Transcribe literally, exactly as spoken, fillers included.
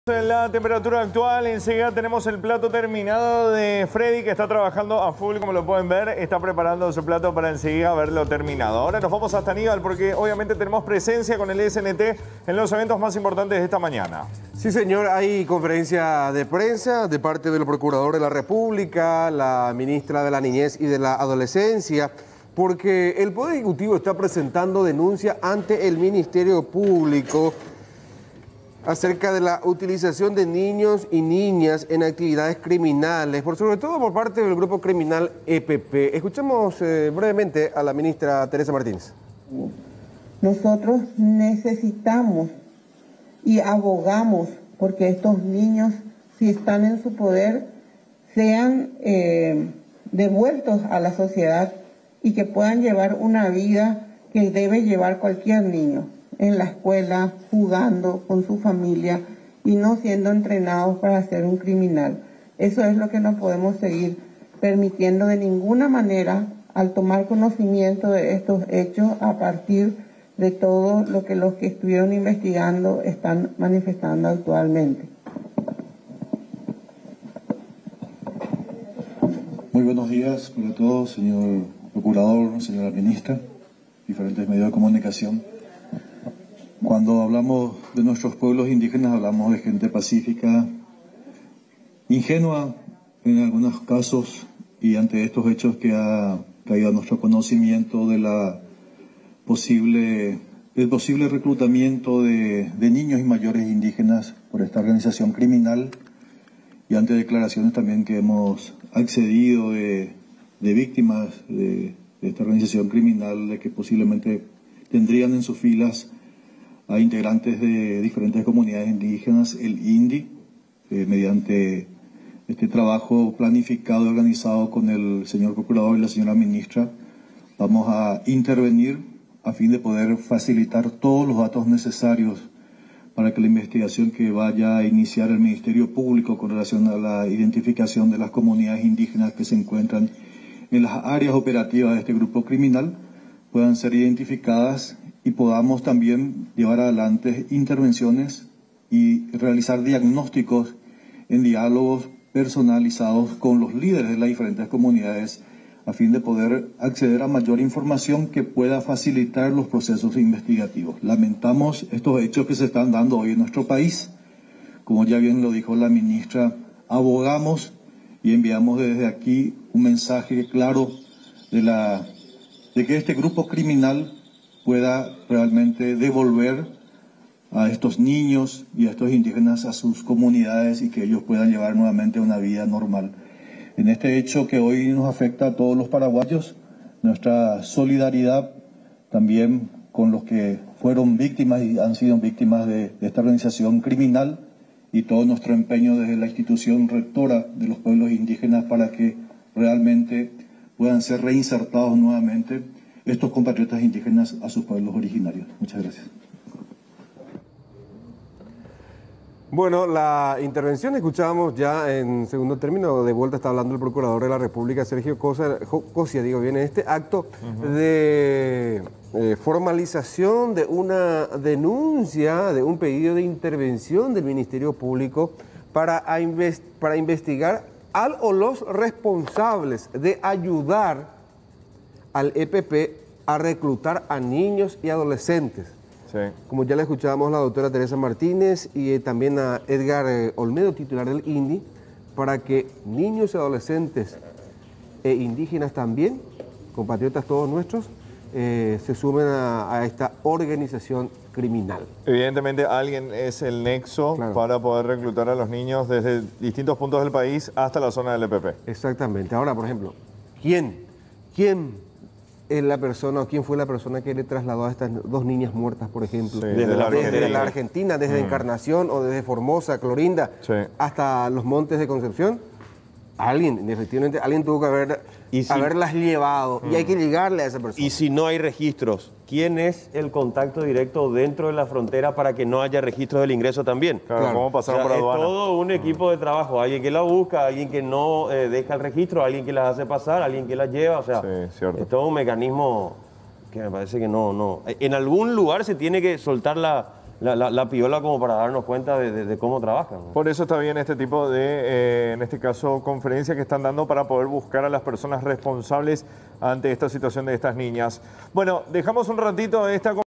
La temperatura actual, enseguida tenemos el plato terminado de Freddy, que está trabajando a full, como lo pueden ver, está preparando su plato para enseguida verlo terminado. Ahora nos vamos hasta Aníbal porque obviamente tenemos presencia con el E S N T en los eventos más importantes de esta mañana. Sí, señor, hay conferencia de prensa de parte del Procurador de la República, la Ministra de la Niñez y de la Adolescencia, porque el Poder Ejecutivo está presentando denuncia ante el Ministerio Público acerca de la utilización de niños y niñas en actividades criminales, por sobre todo por parte del grupo criminal E P P. Escuchamos eh, brevemente a la ministra Teresa Martínez. Nosotros necesitamos y abogamos porque estos niños, si están en su poder, sean eh, devueltos a la sociedad y que puedan llevar una vida que debe llevar cualquier niño, en la escuela, jugando con su familia y no siendo entrenados para ser un criminal. Eso es lo que no podemos seguir permitiendo de ninguna manera al tomar conocimiento de estos hechos a partir de todo lo que los que estuvieron investigando están manifestando actualmente. Muy buenos días para todos, señor Procurador, señora Ministra, diferentes medios de comunicación. Cuando hablamos de nuestros pueblos indígenas, hablamos de gente pacífica, ingenua en algunos casos, y ante estos hechos que ha caído a nuestro conocimiento de la posible, el posible reclutamiento de, de niños y mayores indígenas por esta organización criminal, y ante declaraciones también que hemos accedido de, de víctimas de, de esta organización criminal, de que posiblemente tendrían en sus filas a integrantes de diferentes comunidades indígenas, el I N D I, eh, mediante este trabajo planificado y organizado con el señor Procurador y la señora Ministra, vamos a intervenir a fin de poder facilitar todos los datos necesarios para que la investigación que vaya a iniciar el Ministerio Público con relación a la identificación de las comunidades indígenas que se encuentran en las áreas operativas de este grupo criminal puedan ser identificadas y podamos también llevar adelante intervenciones y realizar diagnósticos en diálogos personalizados con los líderes de las diferentes comunidades a fin de poder acceder a mayor información que pueda facilitar los procesos investigativos. Lamentamos estos hechos que se están dando hoy en nuestro país. Como ya bien lo dijo la ministra, abogamos y enviamos desde aquí un mensaje claro de, la, de que este grupo criminal pueda realmente devolver a estos niños y a estos indígenas a sus comunidades y que ellos puedan llevar nuevamente una vida normal. En este hecho que hoy nos afecta a todos los paraguayos, nuestra solidaridad también con los que fueron víctimas y han sido víctimas de, de esta organización criminal, y todo nuestro empeño desde la institución rectora de los pueblos indígenas para que realmente puedan ser reinsertados nuevamente estos compatriotas indígenas a sus pueblos originarios. Muchas gracias. Bueno, la intervención escuchábamos ya en segundo término, de vuelta está hablando el Procurador de la República, Sergio Cosia, Cosia, digo bien, en este acto uh-huh. de eh, formalización de una denuncia, de un pedido de intervención del Ministerio Público para, a invest para investigar al o los responsables de ayudar al E P P a reclutar a niños y adolescentes. Sí. Como ya le escuchábamos a la doctora Teresa Martínez y eh, también a Edgar eh, Olmedo, titular del I N D I, para que niños y adolescentes e indígenas también, compatriotas todos nuestros, eh, se sumen a, a esta organización criminal. Evidentemente alguien es el nexo claro. para poder reclutar a los niños desde distintos puntos del país hasta la zona del E P P. Exactamente. Ahora, por ejemplo, ¿quién? ¿Quién? Es la persona, o quién fue la persona que le trasladó a estas dos niñas muertas, por ejemplo, sí, desde, desde, la desde la Argentina, desde mm. Encarnación o desde Formosa, Clorinda, sí. hasta los Montes de Concepción. Alguien, efectivamente, alguien tuvo que haber, si, haberlas llevado mm. y hay que llegarle a esa persona. Y si no hay registros, ¿quién es el contacto directo dentro de la frontera para que no haya registros del ingreso también? Claro, claro. ¿Cómo pasaron o sea, por es aduana? todo un equipo de trabajo, alguien que la busca, alguien que no eh, deja el registro, alguien que las hace pasar, alguien que las lleva, o sea, sí, es todo un mecanismo que me parece que no, no. En algún lugar se tiene que soltar la, la, la, la piola como para darnos cuenta de, de, de cómo trabajan. Por eso está bien este tipo de, eh, en este caso, conferencias que están dando para poder buscar a las personas responsables ante esta situación de estas niñas. Bueno, dejamos un ratito esta